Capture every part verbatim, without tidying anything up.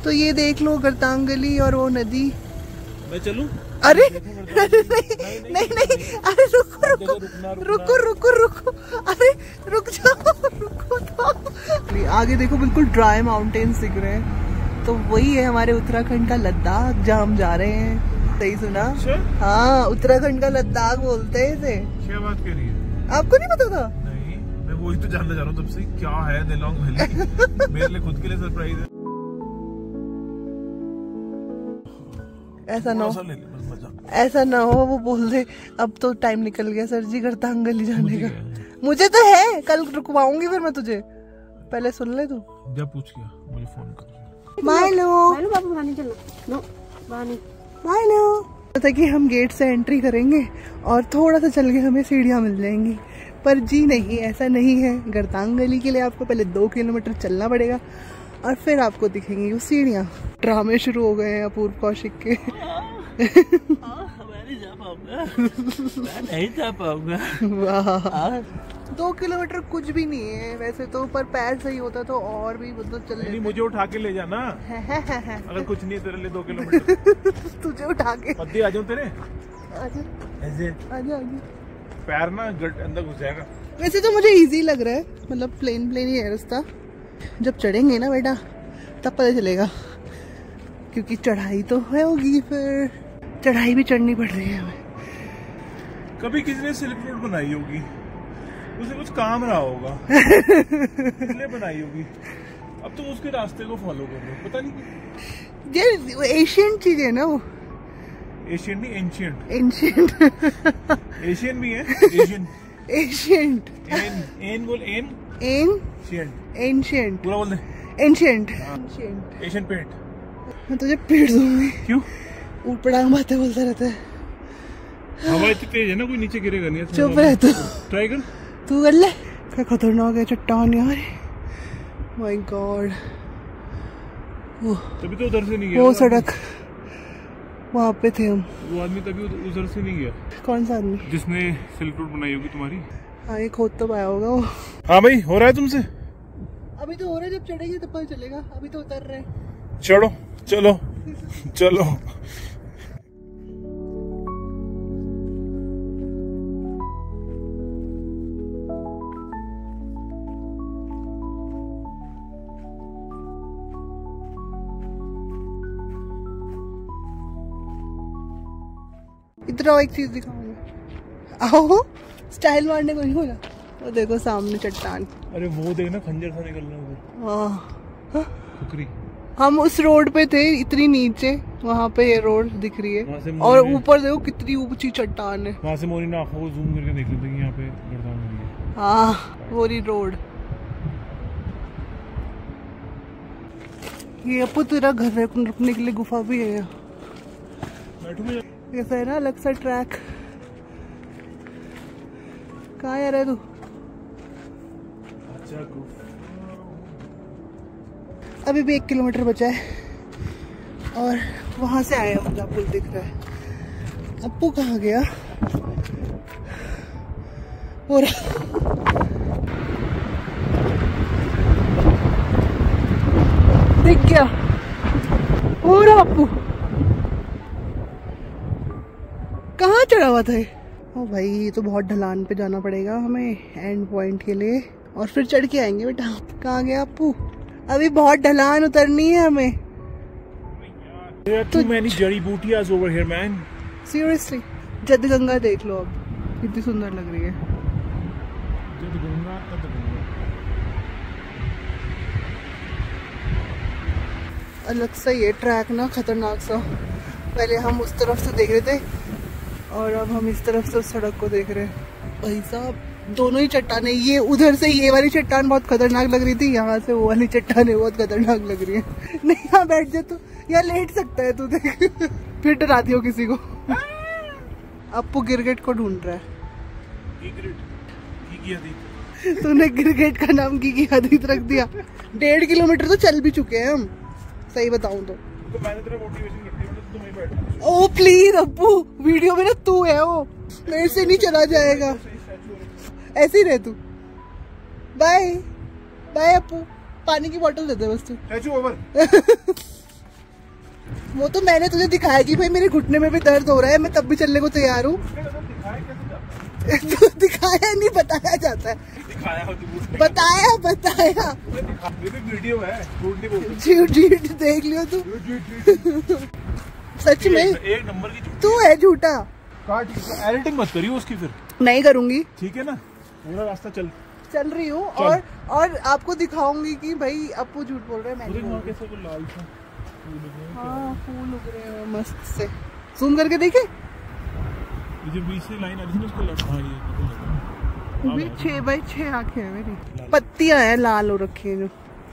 तो ये देख लो गर्तांग गली और वो नदी। मैं चलूं? अरे नहीं नहीं नहीं, नहीं। अरे रुको रुको रुको रुको रुको अरे रुक जाओ रुको तो। आगे देखो बिल्कुल ड्राई माउंटेन्स दिख रहे हैं, तो वही है हमारे उत्तराखंड का लद्दाख जहाँ हम जा रहे हैं। सही सुना? हाँ, उत्तराखंड का लद्दाख बोलते हैं इसे। क्या बात कर रही है? आपको नहीं पता था? नहीं, मैं वही तो जानना चाह रहा हूँ तब से, क्या है दिलोंग वैली। मेरे लिए खुद के लिए सरप्राइज है। ऐसा ना हो, ऐसा ना हो वो बोल दे अब तो टाइम निकल गया सर जी गर्तांग गली जाने का। मुझे तो है, कल रुकवाऊंगी फिर मैं तुझे, पहले सुन ले तू। जब पूछ गया मुझे फोन कर। माइलो बाबू बानी चलो नो बानी माइलो पता कि हम गेट से एंट्री करेंगे और थोड़ा सा चल के हमें सीढ़ियाँ मिल जाएंगी, पर जी नहीं, ऐसा नहीं है। गर्तांग गली के लिए आपको पहले दो किलोमीटर चलना पड़ेगा और फिर आपको दिखेंगी वो सीढ़ियाँ। ड्रामे शुरू हो गए हैं अपूर्व कौशिक के। मैं नहीं जा पाऊंगा, मैं नहीं जा पाऊंगा। वाह, दो किलोमीटर कुछ भी नहीं है वैसे तो, पर पैर सही होता तो और भी मतलब चल नहीं, मुझे उठा के ले जाना। अगर कुछ नहीं तेरे लिए दो किलोमीटर तुझे उठा के पद्दी आ जाऊं तेरे। आजा ऐसे आजा आजा, पैर ना गट अंदर घुस जाएगा। वैसे तो मुझे इजी लग रहा है, मतलब प्लेन प्लेन ही है रास्ता। जब चढ़ेंगे ना बेटा तब पता चलेगा, क्योंकि चढ़ाई तो है होगी, फिर चढ़ाई भी चढ़नी पड़ रही है हमें। कभी किसी ने सिल्क रोड बनाई होगी, उसे कुछ काम रहा होगा इसलिए बनाई होगी। अब तुम उसके रास्ते को फॉलो कर रहे हो, पता नहीं ये एशियन चीज है ना वो। एशियन नहीं, एंशियंट। एंशियंट एशियन भी है। एशियन एशियंट एन एन बोल, एन एंशियंट एंशियंट पूरा बोल दे। Ancient Asian paint. मैं तुझे पीट दूंगी। क्यों? ऊट पटांग बातें बोलता रहता है। हवा इतनी तेज है ना, कोई नीचे गिरेगा नहीं। चुप रह तू, ट्राई कर। तू कर ले। क्या खतरनाक है चट्टान यार, माय गॉड। तभी तो उधर से नहीं गया वो सड़क, वहाँ पे थे हम। वो आदमी तभी उधर से नहीं गया। कौन सा आदमी? जिसने सिल्क रोड बनाई होगी तुम्हारी। हाँ, ये खोद तो पाया होगा वो। हाँ भाई, हो रहा है तुमसे? अभी तो हो रहा है, जब चढ़ेंगे तब पता चलेगा, अभी तो उतर रहे हैं। चलो चलो चलो। इधर आओ, एक चीज दिखाऊंगा। आओ, स्टाइल मारने को नहीं बोला। वो देखो सामने चट्टान। अरे वो देखना, खंजर सा निकल रहा है उधर। खुकरी। हम उस रोड पे थे, इतनी नीचे, वहाँ पे ये रोड दिख रही है, और ऊपर देखो कितनी ऊंची चट्टान है। वहाँ से मोनी ने आंखों को जूम करके देख लेते कि यहाँ पे गर्दान है। हाँ, वो रही रोड। ये अपू तेरा घर रुकने के लिए गुफा भी है यहाँ। ऐसा है ना, अलग सा ट्रैक। कहाँ आ रहा है तू? अभी भी एक किलोमीटर बचा है और वहां से आए हम, जहाँ पुल दिख रहा है। अप्पू कहाँ गया? और दिख गया हो रहा अप्पू। कहाँ चढ़ा हुआ था? ओ भाई, ये तो बहुत ढलान पे जाना पड़ेगा हमें एंड पॉइंट के लिए, और फिर चढ़ के आएंगे बेटा। कहाँ गया अप्पू? अभी बहुत ढलान उतरनी है हमें। There are too many जड़ी बूटियां over here, man. Seriously, जदगंगा देख लो अब, कितनी सुंदर लग रही है। जदगंगा, जदगंगा। अलग सा ये ट्रैक ना, खतरनाक सा। पहले हम उस तरफ से देख रहे थे और अब हम इस तरफ से उस सड़क को देख रहे हैं। भाई साहब, दोनों ही चट्टानें, ये उधर से ये वाली चट्टान बहुत खतरनाक लग रही थी, यहाँ से वो वाली चट्टानें बहुत खतरनाक लग रही है। नहीं, यहाँ बैठ जा तू, यहाँ लेट सकता है तू, देख फिर डराती हो किसी को। अप्पू गिरगिट को ढूंढ रहा है। तूने गिरगिट का नाम गिगी हदीद रख दिया। डेढ़ किलोमीटर तो चल भी चुके हैं हम, सही बताऊं तो। तो मैंने तेरा मोटिवेशन कर दिया, तो तुम ही बैठ। ओ प्लीज अप्पू, वीडियो में ना तू है, वो मेरे से नहीं चला जाएगा। ऐसे ही रह तू। बाय बाय अप्पू, पानी की बोतल दे दे बस तू। ओवर। वो तो मैंने तुझे दिखाया कि भाई मेरे घुटने में भी दर्द हो रहा है, मैं तब भी चलने को तैयार हूँ। तो दिखाया नहीं, बताया जाता है। दिखाया बताया बताया वीडियो है, झूठ झूठ देख लियो तू। सच में एक नंबर की तू है झूठा। एडिटिंग मत करियो उसकी, फिर नहीं करूंगी, ठीक है ना? पूरा रास्ता चल चल रही हूँ और और आपको दिखाऊंगी कि भाई अपू झूठ बोल रहे हैं। मैं कैसे वो लाल सा हाँ फूल उग रहे हैं मस्त से, जूम करके देखे। जो बीच से लाइन आ रही है उसको लगा, ये भी छह बाई छह आंखें हैं मेरी, पत्तियां हैं लाल हो रखी हैं जो।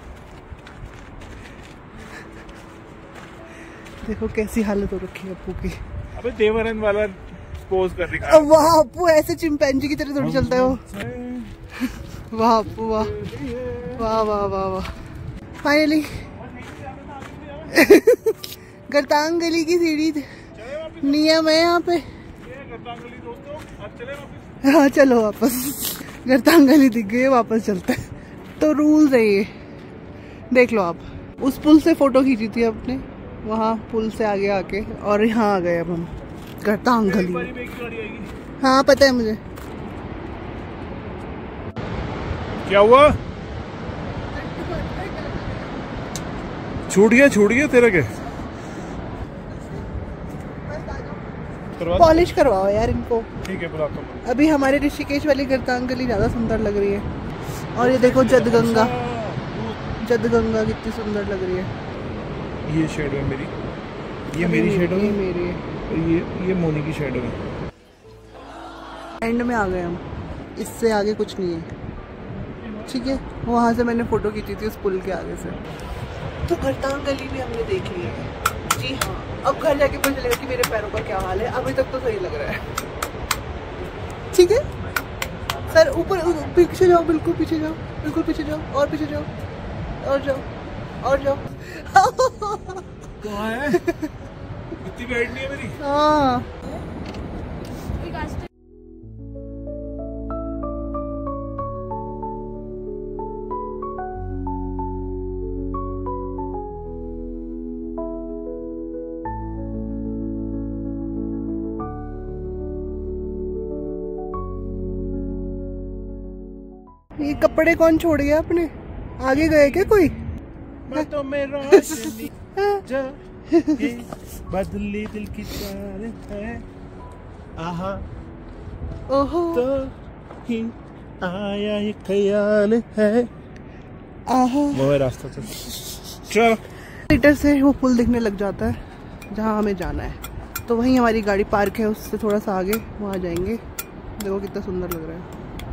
देखो कैसी हालत हो रखी है अपू की। अबे देवरन वाला पोज कर रही है। वाह अपू ऐसे चिंपैंजी की तरह थोड़ी चलता है वो। वाह अपू वाह वाह वाह वाह वाह। फाइनली गरतांग गली की सीढ़ी नियम है यहाँ पे। हाँ चलो वापस, गरतांग गली दिख गई है, वापस चलते हैं। तो रूल्स है ये, देख लो आप। उस पुल से फोटो खींची थी आपने, वहाँ पुल से आगे आके, और यहाँ आ गए अब हम गरतांग गली। हाँ पता है मुझे। क्या हुआ? छूट गया छूट गया तेरा क्या? पॉलिश करवाओ यार इनको। ठीक है बुलाता हूँ। अभी हमारे ऋषिकेश वाली गरतांग गली ज्यादा सुंदर लग रही है। और ये देखो जदगंगा, जदगंगा कितनी सुंदर लग रही है। ये शेडो है मेरी, ये मेरी शेडो है, मेरी है, और ये ये मोनी की शेडो है। एंड में आ गए हम, इससे आगे कुछ नहीं है। ठीक है, वहाँ से मैंने फोटो खींची थी उस पुल के आगे से। तो गरतांग गली भी हमने देख ली है। जी हाँ, अब घर जाके पता चलेगा कि मेरे पैरों का क्या हाल है। अभी तक तो सही लग रहा है। ठीक है सर, ऊपर पीछे जाओ, बिल्कुल पीछे जाओ, बिल्कुल पीछे जाओ, और पीछे जाओ, और जाओ, और जाओ। कहाँ है? इतनी बैठ नहीं है मेरी। हाँ ये कपड़े कौन छोड़ गया अपने? आगे गए क्या कोई? तो मेरा बदली दिल की चाल है, आहा ओहो तो ही आया ये ख्याल है, आहा। वो रास्ता चल चल। मीटर से वो पुल दिखने लग जाता है जहाँ हमें जाना है। तो वहीं हमारी गाड़ी पार्क है, उससे थोड़ा सा आगे वहाँ जाएंगे। देखो कितना सुंदर लग रहा है।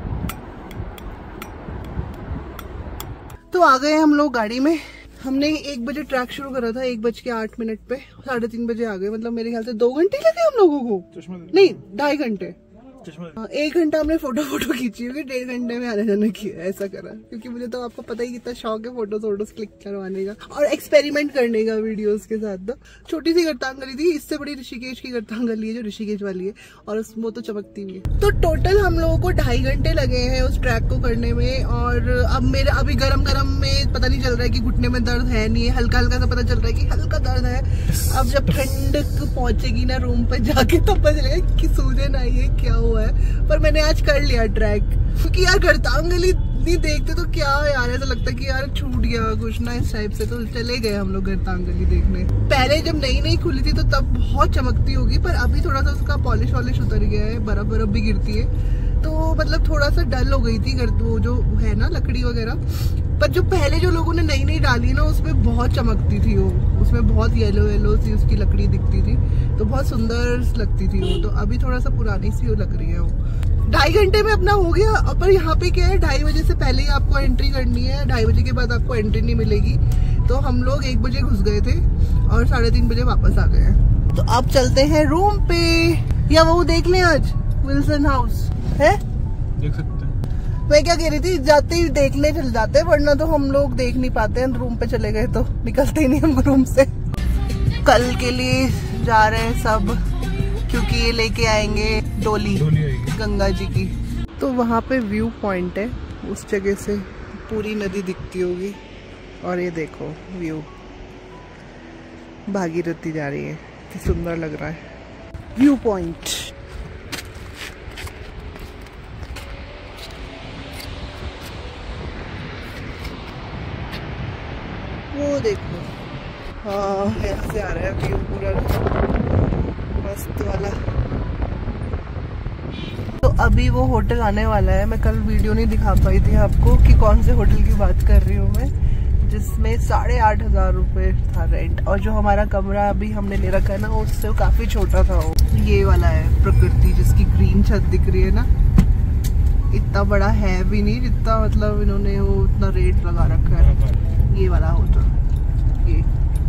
तो आ गए हम लोग गाड़ी में। हमने एक बजे ट्रैक शुरू करा था, एक बज के आठ मिनट पे साढ़े तीन बजे आ गए। मतलब मेरे ख्याल से दो घंटे लगे हम लोगों को, नहीं ढाई घंटे। एक घंटा हमने फोटो फोटो खींची होगी, डेढ़ घंटे में आने जाने किया, ऐसा करा। क्योंकि मुझे तो आपको पता ही कितना शौक है फोटोज वोटोज क्लिक करवाने का और एक्सपेरिमेंट करने का वीडियोस के साथ। तो छोटी सी गरतांग गली थी, इससे बड़ी ऋषिकेश की गरतांग गली है जो ऋषिकेश वाली है, और वो तो चमकती भी है। तो टोटल हम लोगों को ढाई घंटे लगे हैं उस ट्रैक को करने में। और अब मेरे अभी गरम गरम में पता नहीं चल रहा है कि घुटने में दर्द है नहीं है, हल्का हल्का सा पता चल रहा है कि हल्का दर्द है। अब जब ठंडक पहुंचेगी ना रूम पे जाके तो पता चलेगा कि सूजन आई है, क्या हुआ है। पर मैंने आज कर लिया ट्रैक, क्योंकि यार गरतांग गली नहीं देखते तो क्या यार, ऐसा लगता है कि यार छूट गया कुछ ना इस टाइप से। तो चले गए हम लोग गरतांग गली देखने। पहले जब नई नई खुली थी तो तब बहुत चमकती होगी, पर अभी थोड़ा सा उसका पॉलिश वॉलिश उतर गया है, बर्फ बर्फ भी गिरती है, तो मतलब थोड़ा सा डल हो गई थी वो जो है ना लकड़ी वगैरह। पर जो पहले जो लोगों ने नई नई डाली ना उसमें बहुत चमकती थी वो, उसमें बहुत येलो येलो सी उसकी लकड़ी दिखती थी, तो बहुत सुंदर लगती थी वो। तो अभी थोड़ा सा पुरानी सी वो लग रही है वो। ढाई घंटे में अपना हो गया। पर यहाँ पे क्या है, ढाई बजे से पहले ही आपको एंट्री करनी है, ढाई बजे के बाद आपको एंट्री नहीं मिलेगी। तो हम लोग एक बजे घुस गए थे और साढ़े तीन बजे वापस आ गए हैं। तो अब चलते हैं रूम पे, या वो देख लें आज विल्सन हाउस है, देख सकते हैं। मैं क्या कह रही थी, जाते ही देखने चल जाते हैं, वरना तो हम लोग देख नहीं पाते हैं। रूम पे चले गए तो निकलते ही नहीं हम रूम से। कल के लिए जा रहे हैं सब, क्योंकि ये लेके आएंगे डोली, डोली गंगा जी की। तो वहाँ पे व्यू पॉइंट है, उस जगह से पूरी नदी दिखती होगी। और ये देखो व्यू, भागीरथी जा रही है, कि सुंदर लग रहा है। व्यू पॉइंट, वो देखो, हाँ यहाँ से आ रहा है व्यू पूरा मस्त वाला। तो अभी वो होटल आने वाला है। मैं कल वीडियो नहीं दिखा पाई थी आपको कि कौन से होटल की बात कर रही हूँ मैं, जिसमें साढ़े आठ हजार रुपये था रेंट, और जो हमारा कमरा अभी हमने ले रखा है ना, उससे काफी छोटा था वो। ये वाला है प्रकृति, जिसकी ग्रीन छत दिख रही है ना, इतना बड़ा है भी नहीं जितना मतलब इन्होंने वो उतना रेट लगा रखा है। ये वाला होटल, ये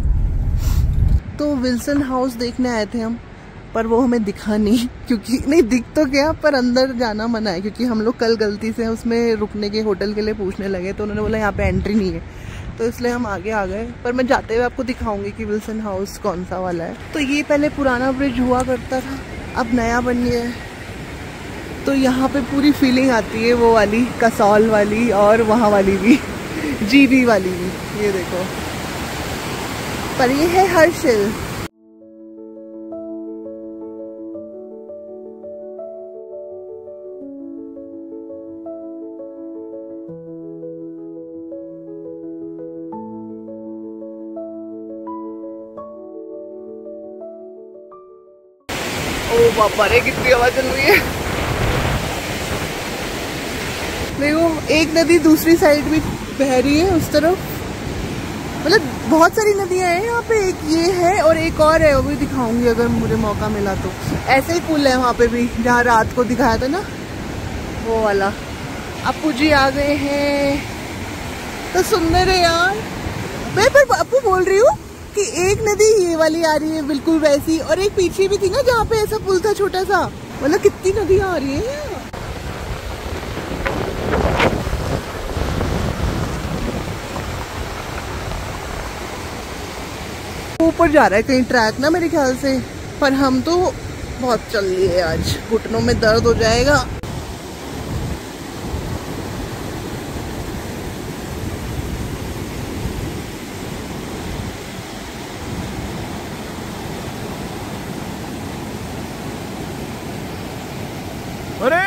तो विल्सन हाउस देखने आए थे हम, पर वो हमें दिखा नहीं, क्योंकि नहीं दिख तो गया पर अंदर जाना मना है, क्योंकि हम लोग कल गलती से उसमें रुकने के होटल के लिए पूछने लगे तो उन्होंने बोला यहाँ पे एंट्री नहीं है, तो इसलिए हम आगे आ गए। पर मैं जाते हुए आपको दिखाऊंगी कि विल्सन हाउस कौन सा वाला है। तो ये पहले पुराना ब्रिज हुआ करता था, अब नया बन गया है, तो यहाँ पे पूरी फीलिंग आती है वो वाली कसौल वाली, और वहाँ वाली भी, जीबी वाली भी। ये देखो, पर ये है हर्षिल। ओ बाबा रे, कितनी हवा चल रही है। देखो एक नदी दूसरी साइड भी बह रही है उस तरफ, मतलब बहुत सारी नदियां हैं यहाँ पे। एक ये है और एक और है, वो भी दिखाऊंगी अगर मुझे मौका मिला तो। ऐसे ही पुल है वहाँ पे भी, जहाँ रात को दिखाया था ना वो वाला। अपू जी आ गए हैं, तो सुंदर है यार। मैं पर अपू बोल रही हूँ कि एक नदी ये वाली आ रही है बिल्कुल वैसी, और एक पीछे भी थी ना जहाँ पे ऐसा पुल था छोटा सा, मतलब कितनी नदियां आ रही हैं। ऊपर जा रहा है कहीं ट्रैक ना मेरे ख्याल से, पर हम तो बहुत चल लिए आज, घुटनों में दर्द हो जाएगा। अरे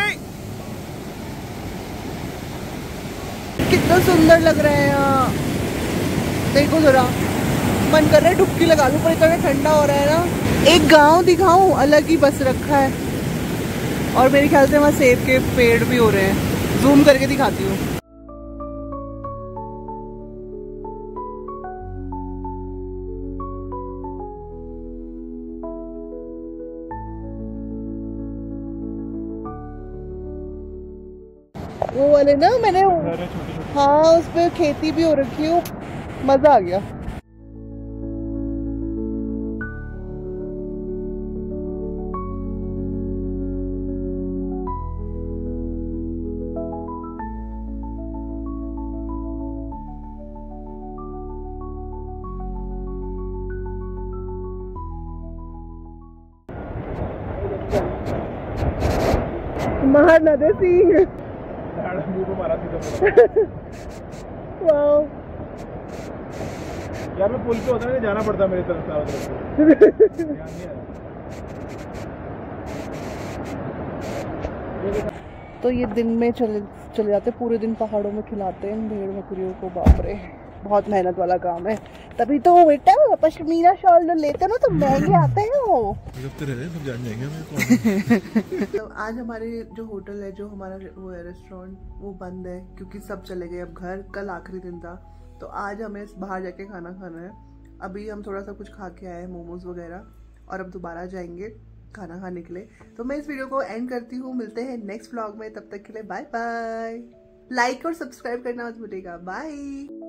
कितना सुंदर लग रहा है यहाँ, देखो जरा, मन कर रहा है डुबकी लगा लूं, पर इतना ठंडा हो रहा है ना। एक गांव दिखाऊं, अलग ही बस रखा है, और मेरे ख्याल से वहाँ सेब के पेड़ भी हो रहे हैं। जूम करके दिखाती हूँ। वो वाले ना मैंने, हाँ उस पे खेती भी हो रखी है, मजा आ गया। मार ना दे सी वाओ यार, मैं पुल पे होता है जाना पड़ता मेरी तरफ से। तो ये दिन में चले चले जाते, पूरे दिन पहाड़ों में खिलाते हैं भेड़ बकरियों को। बाप रे, बहुत मेहनत वाला काम है। तभी तो बेटा पश्मीना शॉल जो लेते हैं ना तो महंगे आते हैं वो। सब जान जाएंगे। तो आज हमारे जो होटल है, जो हमारा वो है रेस्टोरेंट, वो बंद है क्योंकि सब चले गए अब घर। कल आखिरी दिन था, तो आज हमें बाहर जाके खाना खाना है। अभी हम थोड़ा सा कुछ खा के आए, मोमोज वगैरह, और अब दोबारा जाएंगे खाना खाने के लिए। तो मैं इस वीडियो को एंड करती हूँ, मिलते हैं नेक्स्ट व्लॉग में। तब तक के लिए बाय बाय। लाइक और सब्सक्राइब करना मत भूलिएगा। बाय।